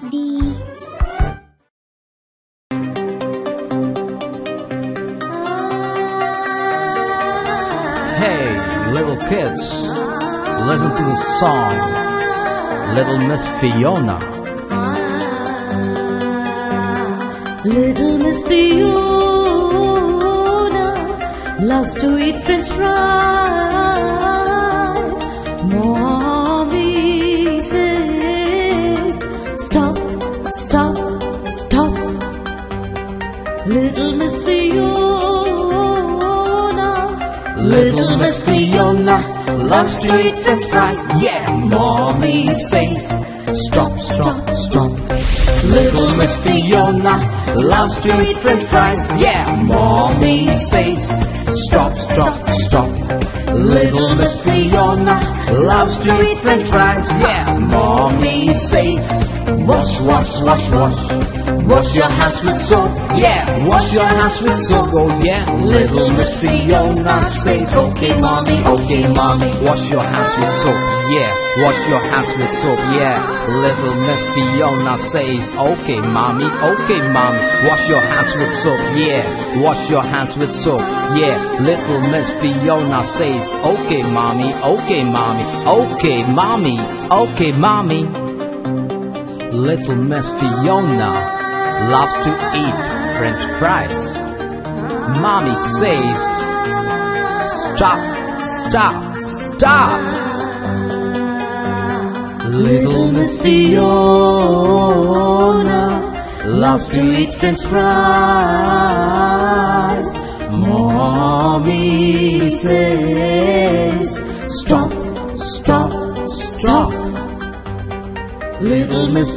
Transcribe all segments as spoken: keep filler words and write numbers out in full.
Fefdy. Hey, little kids, listen to the song, Little Miss Fiona. Little Miss Fiona loves to eat French fries. Mommy says, stop, stop, stop. Little Miss Fiona, Little Miss Fiona loves to eat French fries. Yeah, Mommy says, stop, stop, stop. Little Miss Fiona loves to eat French fries. Yeah, Mommy says, stop, stop, stop. Little Miss Fiona loves to eat French fries. Yeah, Mommy says, wash, wash, wash, wash. Wash your hands with soap. Yeah, wash your hands with soap. Oh yeah. Little Miss Fiona says, okay, Mommy, okay, Mommy. Wash your hands with soap. Yeah, wash your hands with soap. Yeah, Little Miss Fiona says, okay, Mommy, okay, Mommy. Wash your hands with soap. Yeah, wash your hands with soap. Yeah, Little Miss Fiona says, okay, Mommy, okay, Mommy, okay, Mommy, okay, Mommy. Little Miss Fiona loves to eat French fries. Mommy says, stop, stop, stop. Little Miss Fiona loves to eat French fries. Mommy says, stop, stop, stop. Little Miss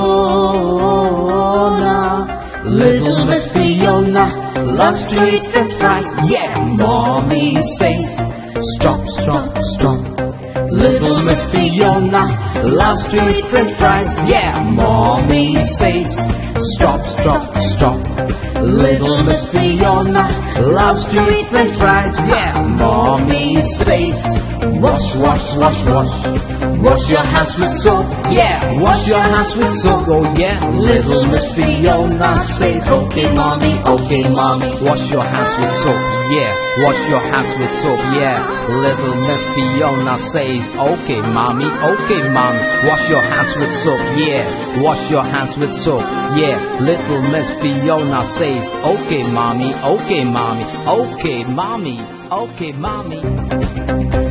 Fiona, Little Miss Fiona loves to eat French fries. Yeah, Mommy says, stop, stop, stop. Little Miss Fiona loves to eat French fries. Yeah, Mommy says, stop, stop, stop. Little Miss Fiona loves to eat French fries. Yeah, Mommy says, wash, wash, wash, wash. Wash your hands with soap. Yeah, wash your hands with soap. Oh yeah. Little Miss Fiona says, okay, Mommy, okay, Mommy. Wash your hands with soap. Yeah, wash your hands with soap. Yeah, Little Miss Fiona says, okay, Mommy, okay, Mommy. Wash your hands with soap. Yeah, wash your hands with soap. Yeah, Little Miss Fiona says, okay, Mommy, okay, Mommy, okay, Mommy, okay, Mommy.